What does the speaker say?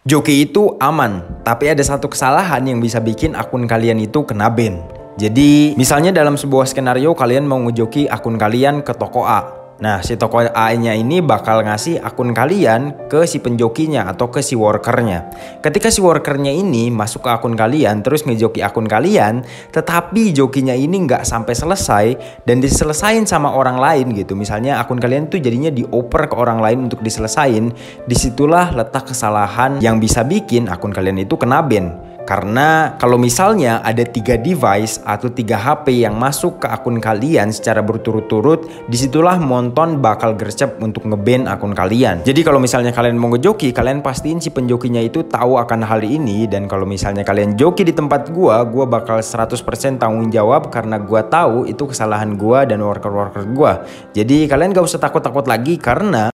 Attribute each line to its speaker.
Speaker 1: Joki itu aman, tapi ada satu kesalahan yang bisa bikin akun kalian itu kena ban. Jadi misalnya dalam sebuah skenario kalian mau ngejoki akun kalian ke toko A. Nah, si toko A-nya ini bakal ngasih akun kalian ke si penjokinya atau ke si workernya. Ketika si workernya ini masuk ke akun kalian terus ngejoki akun kalian, tetapi jokinya ini nggak sampai selesai dan diselesain sama orang lain gitu. Misalnya akun kalian tuh jadinya dioper ke orang lain untuk diselesain. Disitulah letak kesalahan yang bisa bikin akun kalian itu kena ban. Karena kalau misalnya ada 3 device atau 3 HP yang masuk ke akun kalian secara berturut-turut, disitulah Monton bakal gercep untuk ngeban akun kalian. Jadi kalau misalnya kalian mau ngejoki, kalian pastiin si penjokinya itu tahu akan hal ini. Dan kalau misalnya kalian joki di tempat gua bakal 100% tanggung jawab karena gua tahu itu kesalahan gua dan worker-worker gua. Jadi kalian gak usah takut-takut lagi karena